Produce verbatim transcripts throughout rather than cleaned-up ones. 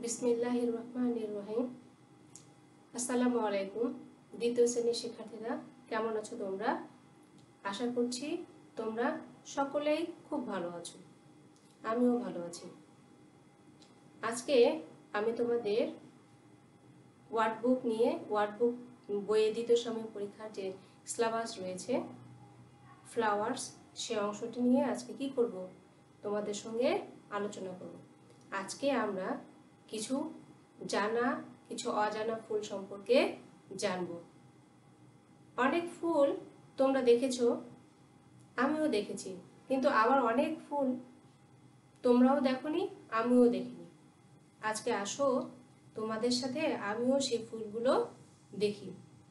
বিসমিল্লাহির রহমানির রহিম। আসসালামু আলাইকুম। দ্বিতীয় শ্রেণীর শিক্ষার্থীরা কেমন আছো তোমরা? আশা করছি তোমরা সকলেই খুব ভালো আছো, আমিও ভালো আছি। আজকে আমি তোমাদের ওয়ার্ডবুক নিয়ে ওয়ার্ডবুক বইয়ে দ্বিতীয় সাময়িক পরীক্ষার যে সিলেবাস রয়েছে ফ্লাওয়ার্স, সে অংশটি নিয়ে আজকে কি করব তোমাদের সঙ্গে আলোচনা করব। আজকে আমরা কিছু জানা কিছু অজানা ফুল সম্পর্কে জানব। অনেক ফুল তোমরা দেখেছো, আমিও দেখেছি, কিন্তু আবার অনেক ফুল তোমরাও দেখোনি, আমিও দেখিনি। আজকে আসো তোমাদের সাথে আমিও সেই ফুলগুলো দেখি।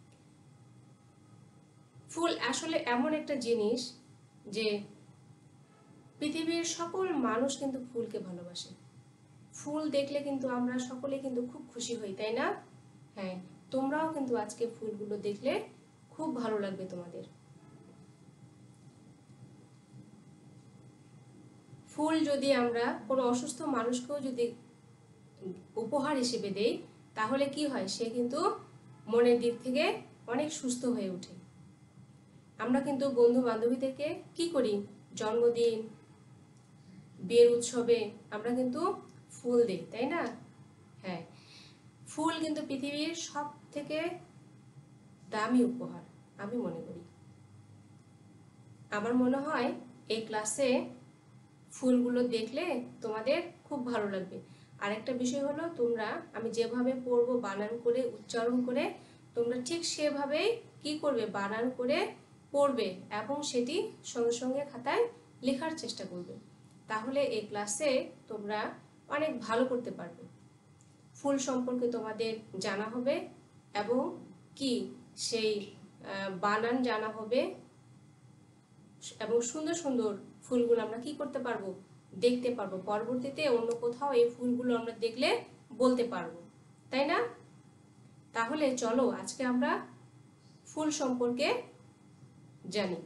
ফুল আসলে এমন একটা জিনিস যে পৃথিবীর সকল মানুষ কিন্তু ফুলকে ভালোবাসে। ফুল দেখলে কিন্তু আমরা সকলে কিন্তু খুব খুশি হই, তাই না? হ্যাঁ, তোমরাও কিন্তু আজকে ফুলগুলো দেখলে খুব ভালো লাগবে তোমাদের। ফুল যদি আমরা কোনো অসুস্থ মানুষকেও যদি উপহার হিসেবে দেই, তাহলে কি হয়, সে কিন্তু মনের দিক থেকে অনেক সুস্থ হয়ে ওঠে। আমরা কিন্তু বন্ধু বান্ধবীদেরকে কি করি, জন্মদিন, বিয়ের উৎসবে আমরা কিন্তু ফুল দিই, তাই না? হ্যাঁ, ফুল কিন্তু পৃথিবীর সব থেকে দামি উপহার আমি মনে করি। আমার মনে হয় এই ক্লাসে ফুলগুলো দেখলে তোমাদের খুব ভালো লাগবে। আরেকটা বিষয় হলো, তোমরা আমি যেভাবে পড়বো বানান করে উচ্চারণ করে তোমরা ঠিক সেভাবেই কি করবে, বানান করে পড়বে এবং সেটি সঙ্গে সঙ্গে খাতায় লেখার চেষ্টা করবে। তাহলে এই ক্লাসে তোমরা অনেক ভালো করতে পারবে। ফুল সম্পর্কে তোমাদের জানা হবে এবং কি সেই বানান জানা হবে এবং সুন্দর সুন্দর ফুলগুলো আমরা কি করতে পারবো, দেখতে পারবো। পরবর্তীতে অন্য কোথাও এই ফুলগুলো আমরা দেখলে বলতে পারবো, তাই না? তাহলে চলো আজকে আমরা ফুল সম্পর্কে জানি।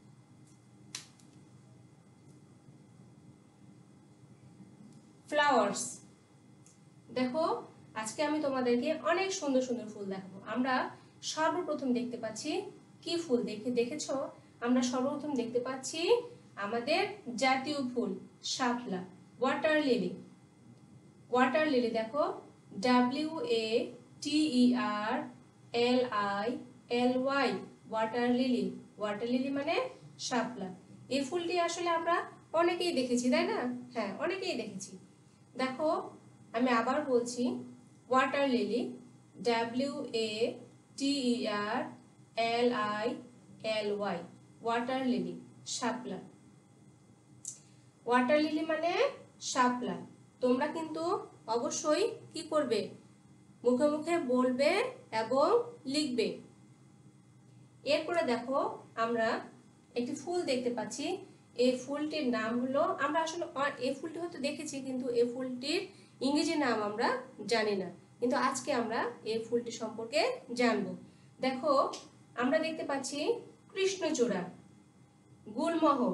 ফ্লাওয়ার্স, দেখো আজকে আমি তোমাদেরকে অনেক সুন্দর সুন্দর ফুল দেখাবো। আমরা সর্বপ্রথম দেখতে পাচ্ছি কি ফুল, দেখে দেখেছো? আমরা সর্বপ্রথম দেখতে পাচ্ছি আমাদের জাতীয় ফুল শাপলা, ওয়াটার লিলি। ওয়াটার লিলি দেখো, W A T E R L I L Y, water lily. Water lily মানে শাপলা। এই ফুলটি আসলে আমরা অনেকেই দেখেছি, তাই না? হ্যাঁ, অনেকেই দেখেছি। দেখো আমি আবার বলছি, water lily, W A T E R L I L Y, water lily, শাপলা। ওয়াটার লিলি মানে শাপলা। তোমরা কিন্তু অবশ্যই কি করবে, মুখে মুখে বলবে এবং লিখবে। এরপরে দেখো আমরা একটি ফুল দেখতে পাচ্ছি। এই ফুলটির নাম হলো, আমরা আসলে এই ফুলটি হয়তো দেখেছি, কিন্তু এই ফুলটির ইংরেজি নাম আমরা জানি না, কিন্তু আজকে আমরা এই ফুলটি সম্পর্কে জানবো। দেখো আমরা দেখতে পাচ্ছি কৃষ্ণচূড়া, গুলমোহর।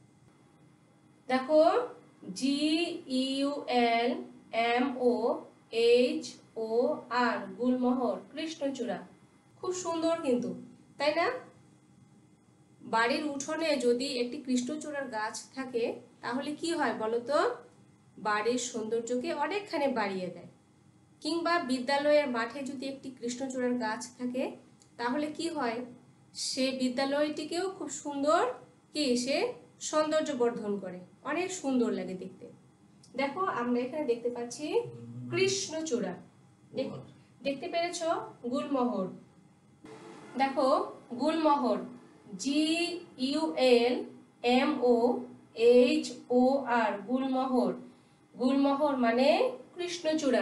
দেখো G U L M O H O R, gulmohar, কৃষ্ণচূড়া। খুব সুন্দর কিন্তু, তাই না? বাড়ির উঠোনে যদি একটি কৃষ্ণচূড়ার গাছ থাকে তাহলে কি হয় বলতো, বাড়ির সৌন্দর্যকে অনেকখানি বাড়িয়ে দেয়। কিংবা বিদ্যালয়ের মাঠে যদি একটি কৃষ্ণচূড়ার গাছ থাকে তাহলে কি হয়, সে বিদ্যালয়টিকেও খুব সুন্দর কি সে সৌন্দর্য বর্ধন করে, অনেক সুন্দর লাগে দেখতে। দেখো আমরা এখানে দেখতে পাচ্ছি কৃষ্ণচূড়া, দেখতে পেরেছো? গুলমোহর, দেখো gulmohar, G U L M O H O R, gulmohar. Gulmohar মানে কৃষ্ণচূড়া।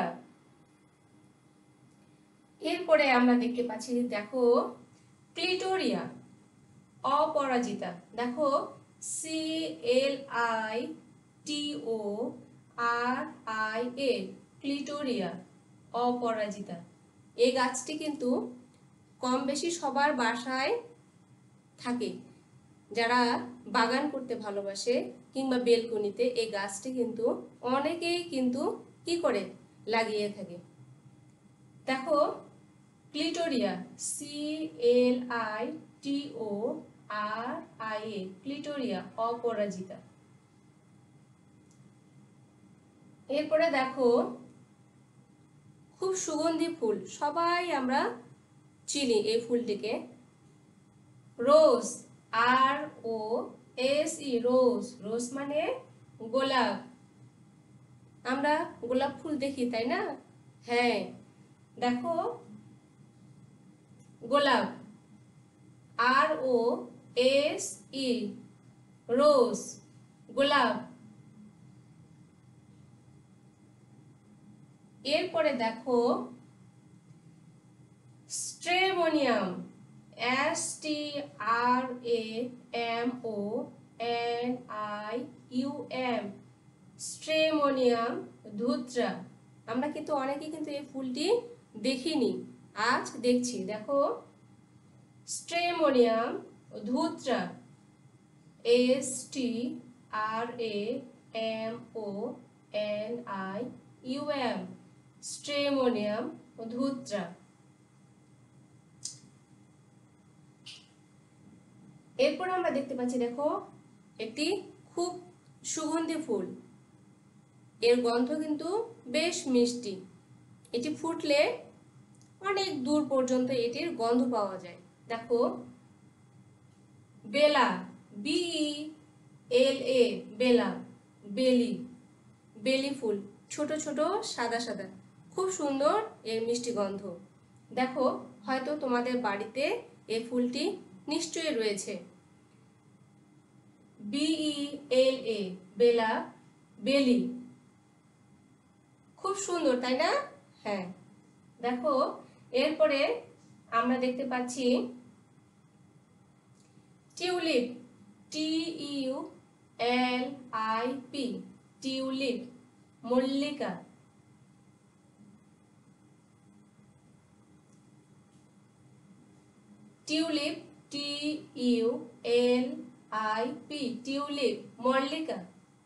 এরপরে আমরা দেখতে পাচ্ছি, দেখো ক্লিটোরিয়া, অপরাজিতা। দেখো C L I T O R I A, clitoria, অপরাজিতা। এই গাছটি কিন্তু কম বেশি সবার বাসায় থাকে। যারা বাগান করতে ভালোবাসে কিংবা বেলকনিতে এই গাছটি কিন্তু অনেকেই কিন্তু কি করে লাগিয়ে থাকে। দেখো clitoria, C L I T O R I A, clitoria অপরাজিতা। এরপরে দেখো খুব সুগন্ধি ফুল, সবাই আমরা চিনি এই ফুলটিকে, রোজ, আর ও এস ই, রোজ। রোজ মানে গোলাপ, আমরা গোলাপ ফুল দেখি তাই না? হ্যাঁ, দেখো গোলাপ, আর ও এস ই, রোজ, গোলাপ। এরপরে দেখো stramonium, S T R A M O N I U M, stramonium ধুত্রা। আমরা কিন্তু অনেকেই কিন্তু এই ফুলটি দেখিনি, আজ দেখছি। দেখো স্ট্রেমোনিয়াম ধুত্রা, S T R A M O N I U M, stramonium ধুত্রা। এরপর আমরা দেখতে পাচ্ছি দেখো একটি খুব সুগন্ধি ফুল, এর গন্ধ কিন্তু বেশ মিষ্টি। এটি ফুটলে অনেক দূর পর্যন্ত এটির গন্ধ পাওয়া যায়। দেখো বেলা, বি এল এ, বেলা, বেলি, বেলি ফুল, ছোট ছোট সাদা সাদা, খুব সুন্দর এর মিষ্টি গন্ধ। দেখো হয়তো তোমাদের বাড়িতে এই ফুলটি নিশ্চয়ই রয়েছে। বি এল এ, বেলা, বেলি, খুব সুন্দর তাই না? হ্যাঁ, দেখো এরপরে আমরা দেখতে পাচ্ছি tulip, T U L I P, tulip, মল্লিকা। Tulip, T U L I P, tulip, মল্লিকা।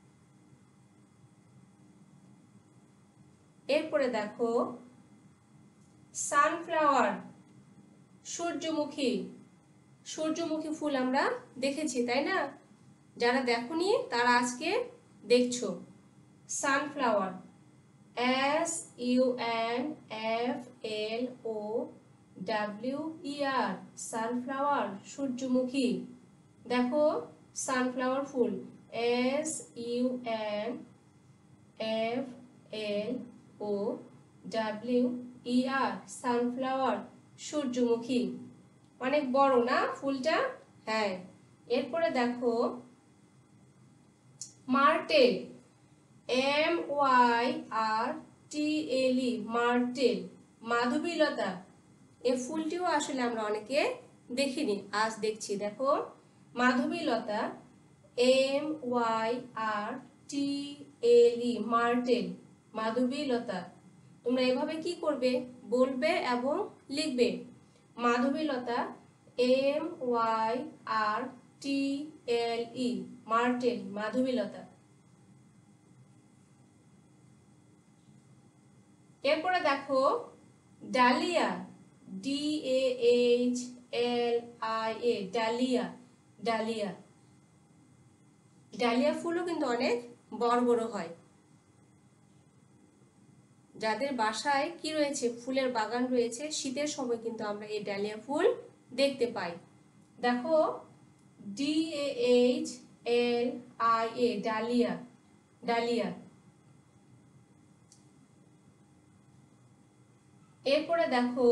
এরপরে দেখো সানফ্লাওয়ার, সূর্যমুখী। সূর্যমুখী ফুল আমরা দেখেছি তাই না? যারা দেখোনি তারা আজকে দেখছো। Sunflower, S U N F L O W E R, sunflower, সূর্যমুখী। দেখো সানফ্লাওয়ার ফুল, S U N F L O W E R, sunflower, সূর্যমুখী। অনেক বড় না ফুলটা? হ্যাঁ। এরপরে দেখো myrtle, M Y R T L E, myrtle, মাধবীলতা। এই ফুলটিও আসলে আমরা অনেকে দেখিনি, আজ দেখছি। দেখো মাধবীলতা, M Y R T L E, myrtle, মাধবীলতা। তোমরা এভাবে কি করবে, বলবে এবং লিখবে। মাধবীলতা, M Y R T L E, myrtle, মাধবীলতা। এরপরে দেখো dahlia, D A H L I A, dahlia, dahlia. Dahlia ফুলও কিন্তু অনেক বড় বড় হয়। যাদের বাসায় কি রয়েছে, ফুলের বাগান রয়েছে, শীতের সময় কিন্তু আমরা এই ডালিয়া ফুল দেখতে পাই। দেখো D A H L I A, dahlia, dahlia. এরপরে দেখো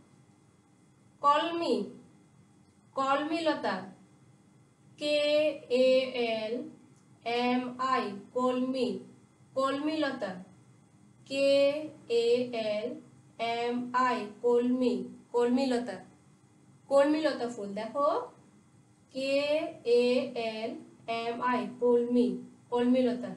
কলমি, কলমিলতা, কে এ এল এম আই, কলমি, কলমিলতা, কে এ এল এম আই, কলমি, কলমিলতা, কলমিলতা ফুল। দেখো কে এ এল এম আই, কলমি, কলমিলতা।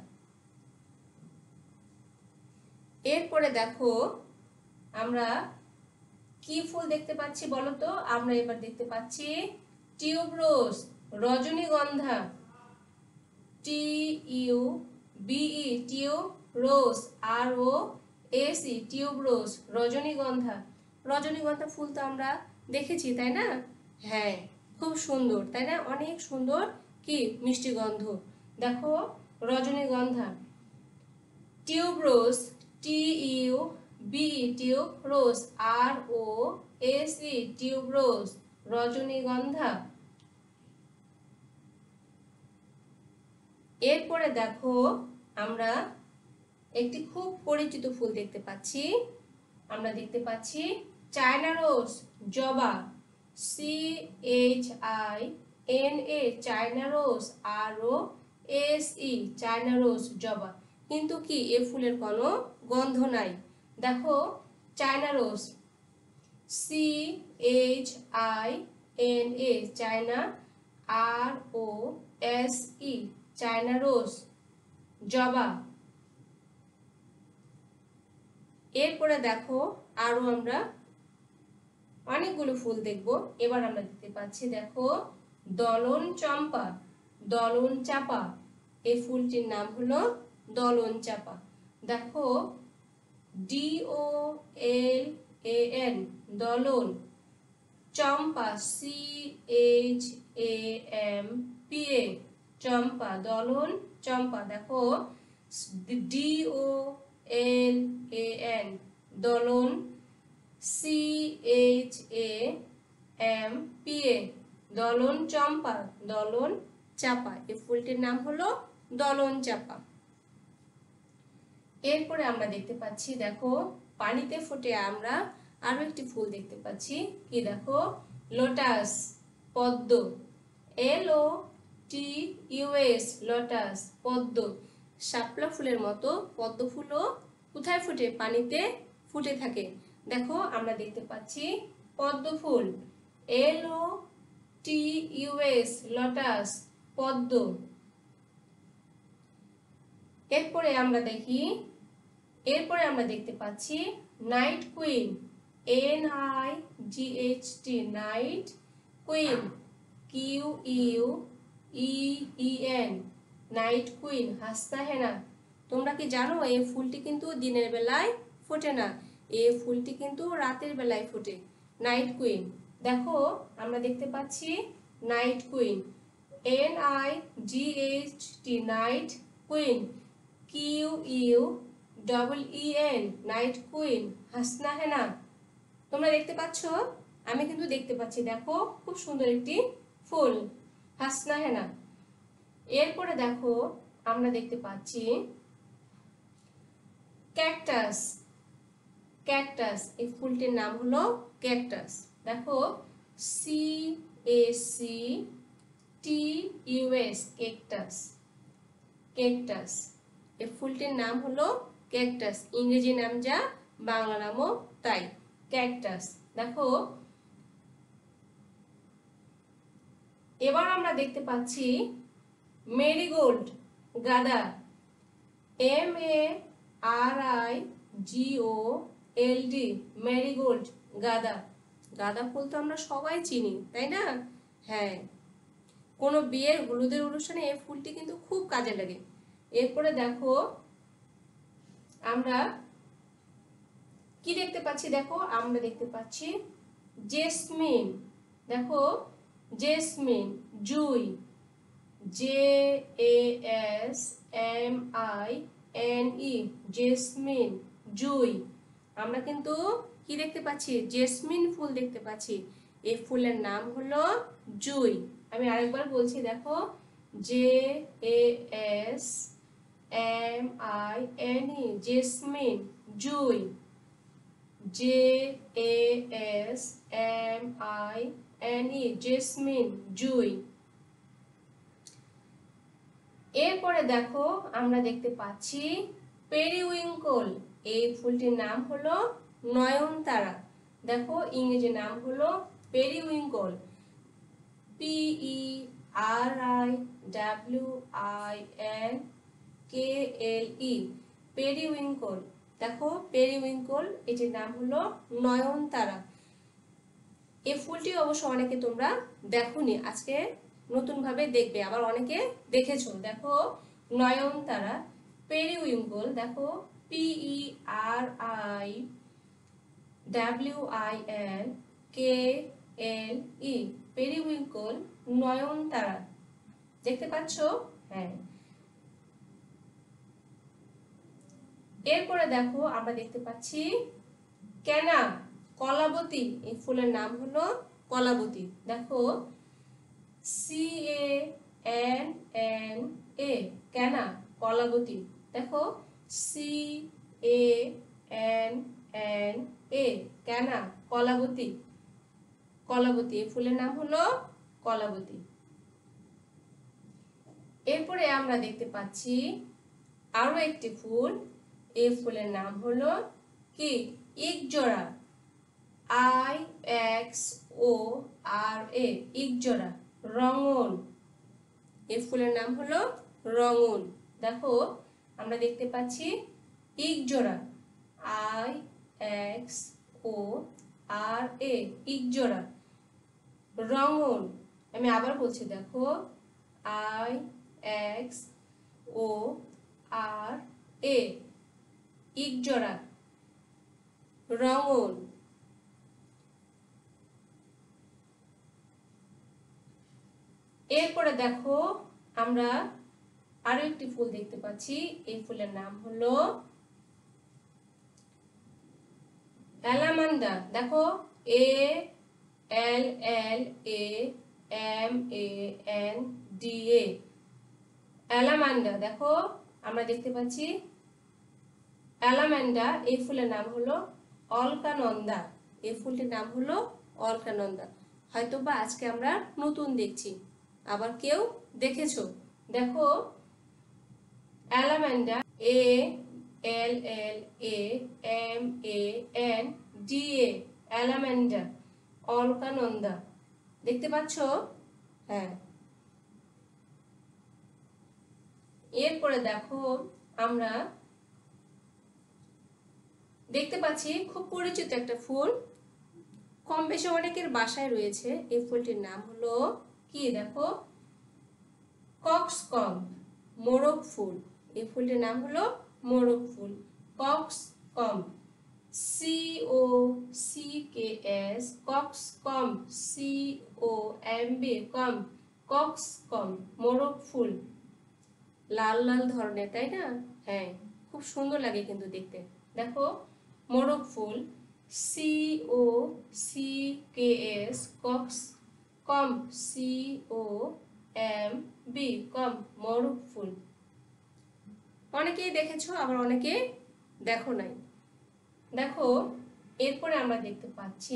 এরপরে দেখো আমরা কি ফুল দেখতে পাচ্ছি বলো তো? আমরা এবার দেখতে পাচ্ছি টিউবরোজ, রজনীগন্ধা, T U B E, tube rose, R O S E tuberose রজনীগন্ধা। রজনীগন্ধা ফুল তো আমরা দেখেছি তাই না? হ্যাঁ, খুব সুন্দর তাই না? অনেক সুন্দর কি মিষ্টি গন্ধ। দেখো রজনীগন্ধা। Tuberose T U B tuberose R O S E tuberose রজনীগন্ধা। এরপরে দেখো আমরা একটি খুব পরিচিত ফুল দেখতে পাচ্ছি। আমরা দেখতে পাচ্ছি চায়না রোজ জবা। C H I N A China rose R O S E China rose জবা। কিন্তু কি এ ফুলের কোনো গন্ধ নাই। দেখো China rose C H I N A China R O S E China rose জবা। এরপরে দেখো আরো আমরা অনেকগুলো ফুল দেখব। এবার আমরা দেখতে পাচ্ছি দেখো দলন চম্পা দলন চাপা। এই ফুলটির নাম হলো দলন চাপা। দেখো D O L A N দলন, চম্পা C H A M P A চম্পা দলন চম্পা। দেখো D O L A N দলন, C H A M P A দলন চম্পা দলন চাপা। এই ফুলটির নাম হলো দলন চাপা। এরপরে আমরা দেখতে পাচ্ছি দেখো পানিতে ফুটে আমরা আরো একটি ফুল দেখতে পাচ্ছি। কি দেখো লোটাস পদ্ম। L O T U S lotus পদ্ম। শাপলা ফুলের মতো পদ্ম ফুলও কোথায় ফুটে? পানিতে ফুটে থাকে। দেখো আমরা দেখতে পাচ্ছি পদ্ম ফুল। L O T U S lotus পদ্ম। এরপরে আমরা দেখি এরপরে আমরা দেখতে পাচ্ছি night queen. N I G H T night queen. Q U E E N night queen হাসতা হেনা। তোমরা কি জানো এই ফুলটি কিন্তু দিনের বেলায় ফোটে না, এই ফুলটি কিন্তু রাতের বেলায় ফোটে। Night queen. দেখো আমরা দেখতে পাচ্ছি night queen. N I G H T night queen. Q U double E N night queen হাসনা হেনা। তোমরা দেখতে পাচ্ছ? আমি কিন্তু দেখতে পাচ্ছি। দেখো খুব সুন্দর একটি ফুল হাসনা হেনা। এরপরে দেখো আমরা দেখতে পাচ্ছি ক্যাকটাস। ক্যাকটাস এই ফুলটির নাম হলো ক্যাকটাস। দেখো C A C T U S cactus cactus. এই ফুলটির নাম হলো ক্যাকটাস। ইংরেজি নাম যা বাংলা নামও তাই ক্যাকটাস। দেখো এবার আমরা দেখতে পাচ্ছি মেরিগোল্ড গাঁদা। M A R I G O L D marigold গাঁদা। গাঁদা ফুল তো আমরা সবাই চিনি তাই না? হ্যাঁ, কোনো বিয়ের হলুদের অনুষ্ঠানে এই ফুলটি কিন্তু খুব কাজে লাগে। এরপরে দেখো আমরা কি দেখতে পাচ্ছি। দেখো আমরা দেখতে পাচ্ছি জেসমিন। দেখো জেসমিন জুই। J A S M I N E jasmine জুই। আমরা কিন্তু কি দেখতে পাচ্ছি? জেসমিন ফুল দেখতে পাচ্ছি। এই ফুলের নাম হলো জুই। আমি আরেকবার বলছি দেখো J A S M I N E jasmine জুই। J A S M I N E jasmine জুই। এরপরে দেখো আমরা দেখতে পাচ্ছি পেরিউইঙ্কল। এই ফুলটির নাম হলো নয়নতারা। দেখো ইংরেজি নাম হলো periwinkle. P E R I W I N K L E periwinkle. দেখো পেরিউইঙ্কল এটির নাম হলো নয়নতারা। এই ফুলটি অবশ্য অনেকে তোমরা দেখোনি, আজকে নতুন ভাবে দেখবে, আবার অনেকে দেখেছো। দেখো নয়নতারা পেরিউইঙ্কল। দেখো P E R I W I N K L E, periwinkle, নয়নতারা। দেখতে পাচ্ছ? হ্যাঁ। এরপরে দেখো আমরা দেখতে পাচ্ছি কেনা, কলাবতী। এই ফুলের নাম হলো কলাবতী। দেখো C A N N A, canna, কলাবতী। দেখো C A N N A, canna, কলাবতী, কলাবতী। এই ফুলের নাম হলো কলাবতী। এরপরে আমরা দেখতে পাচ্ছি আরো একটি ফুল। এই ফুলের নাম হলো কি? Ixora, I X O R A, ixora, রঙন। এই ফুলের নাম হলো রঙন। দেখো আমরা দেখতে পাচ্ছি ইকজোড়া, I X O R A, ixora, রঙন। আমি আবার বলছি, দেখো I X O R A, ixora, রঙন। এরপরে দেখো আমরা আরো একটি ফুল দেখতে পাচ্ছি। এই ফুলের নাম হলো অ্যালামান্ডা। দেখো A L L A M A N D A, allamanda. দেখো আমরা দেখতে পাচ্ছি অ্যালামান্ডা। এই ফুলের নাম হলো অলকানন্দা। এই ফুলটির নাম হলো অলকানন্দা। হয়তোবা আজকে আমরা নতুন দেখছি, আবার কেউ দেখেছো। দেখো allamanda, A L L A M A N D A, allamanda, অলকানন্দা। দেখতে পাচ্ছ? হ্যাঁ। এরপরে দেখো আমরা দেখতে পাচ্ছি খুব পরিচিত একটা ফুল, কম বেশি অনেকের বাসায় রয়েছে। এই ফুলটির নাম হলো কি? দেখো কক্সকম, মোরগ ফুল। এই ফুলটির নাম হলো মোরগ ফুল, coxcomb, C O C K S, coxcomb, C O M B, comb, coxcomb, মোরগ ফুল। লাল লাল ধরনের, তাই না? হ্যাঁ, খুব সুন্দর লাগে কিন্তু দেখতে। দেখো মোরগ ফুল, C O C K S, cocks comb, C O M B, comb, মোরগ ফুল। অনেকেই দেখেছো, আবার অনেকে দেখো নাই। দেখো এরপরে আমরা দেখতে পাচ্ছি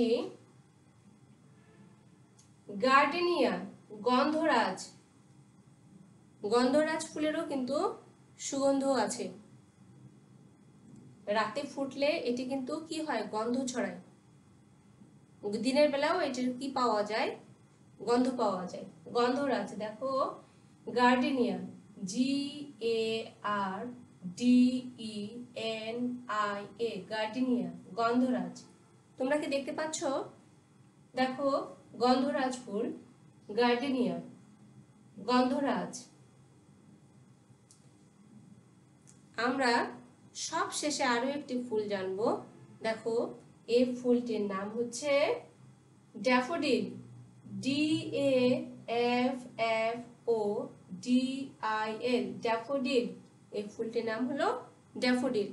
গার্ডেনিয়া, গন্ধরাজ। গন্ধরাজ ফুলেরও কিন্তু সুগন্ধ আছে। রাতে ফুটলে এটি কিন্তু কি হয়? গন্ধ ছড়ায়। দিনের বেলাও এটির কি পাওয়া যায়? গন্ধ পাওয়া যায়। গন্ধরাজ। দেখো gardenia, G A R D E N I A, gardenia, গন্ধরাজ। তোমরা কি দেখতে পাচ্ছ? দেখো গন্ধরাজ ফুল, গার্ডেনিয়া, গন্ধরাজ। আমরা সব শেষে আরো একটি ফুল জানবো। দেখো এই ফুলটির নাম হচ্ছে daffodil, D A F F O D I L, daffodil. এই ফুলটির নাম হলো ড্যাফোডিল।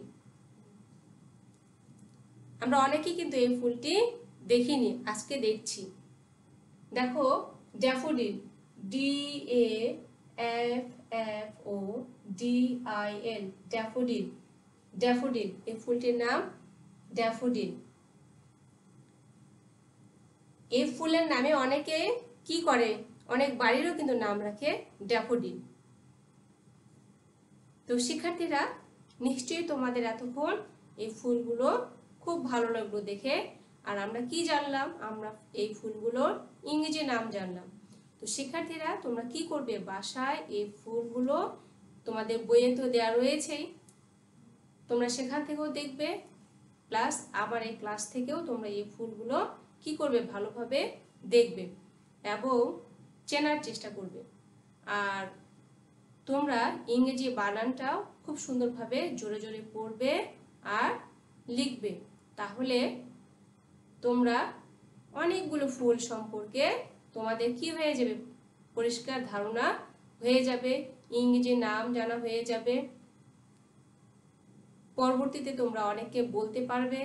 আমরা অনেকেই কিন্তু এই ফুলটি দেখিনি, আজকে দেখছি। দেখো daffodil, D A F F O D I L, daffodil, daffodil. এই ফুলটির নাম ড্যাফোডিল। এই ফুলের নামে অনেকে কি করে? অনেক বাড়িরও কিন্তু নাম রাখে ড্যাফোডিল। তো শিক্ষার্থীরা, নিশ্চয়ই তোমাদের এতক্ষণ এই ফুলগুলো খুব ভালো লাগলো দেখে। আর আমরা কি জানলাম? আমরা এই ফুলগুলোর ইংরেজি নাম জানলাম। তো শিক্ষার্থীরা, তোমরা কি করবে? বাসায় এই ফুলগুলো তোমাদের বইয়ে তো দেওয়া রয়েছেই, তোমরা সেখান থেকেও দেখবে, প্লাস আমার এই ক্লাস থেকেও তোমরা এই ফুলগুলো কি করবে? ভালোভাবে দেখবে এবং চেনার চেষ্টা করবে। আর তোমরা ইংরেজি বানানটাও খুব সুন্দরভাবে জোরে জোরে পড়বে আর লিখবে। তাহলে তোমরা অনেকগুলো ফুল সম্পর্কে তোমাদের কি হয়ে যাবে, পরিষ্কার ধারণা হয়ে যাবে, ইংরেজি নাম জানা হয়ে যাবে। পরবর্তীতে তোমরা অনেককে বলতে পারবে।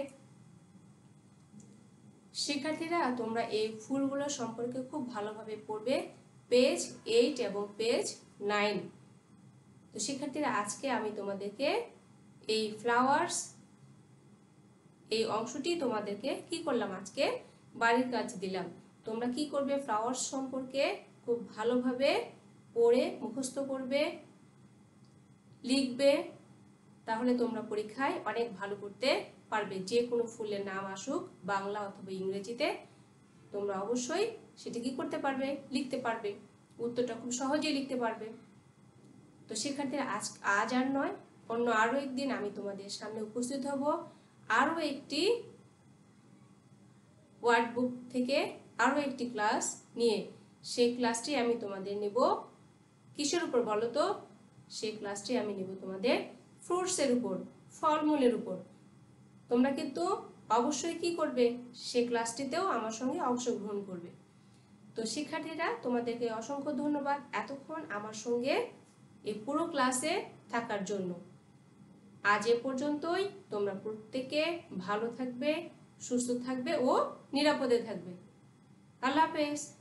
শিক্ষার্থীরা তোমরা এই ফুলগুলো সম্পর্কে খুব ভালোভাবে পড়বে, পেজ এইট এবং পেজ নাইন। তো শিক্ষার্থীরা আজকে আমি তোমাদেরকে এই ফ্লাওয়ার্স এই অংশটি তোমাদেরকে কি করলাম, আজকে বাড়ির কাজ দিলাম। তোমরা কি করবে, ফ্লাওয়ার্স সম্পর্কে খুব ভালোভাবে পড়ে মুখস্থ করবে, লিখবে। তাহলে তোমরা পরীক্ষায় অনেক ভালো করতে পারবে। যে কোনো ফুলের নাম আসুক বাংলা অথবা ইংরেজিতে, তোমরা অবশ্যই সেটা কি করতে পারবে, লিখতে পারবে, উত্তরটা খুব সহজেই লিখতে পারবে। তো শিক্ষার্থীরা আজ আজ আর নয়, অন্য আরো একদিন আমি তোমাদের সামনে উপস্থিত হব আরো একটি ওয়ার্ড বুক থেকে আরো একটি ক্লাস নিয়ে। সেই ক্লাসটি আমি তোমাদের নেব কিসের উপর বলো তো? সেই ক্লাসটি আমি নেব তোমাদের ফ্রুটসের উপর, ফলমূলের উপর। তোমরা কিন্তু অবশ্যই কি করবে, সেই ক্লাসটিতেও আমার সঙ্গে অংশগ্রহণ করবে। তো শিক্ষার্থীরা তোমাদেরকে অসংখ্য ধন্যবাদ এতক্ষণ আমার সঙ্গে এই পুরো ক্লাসে থাকার জন্য। আজ এ পর্যন্তই। তোমরা প্রত্যেকে ভালো থাকবে, সুস্থ থাকবে ও নিরাপদে থাকবে। আল্লাহ হাফেজ।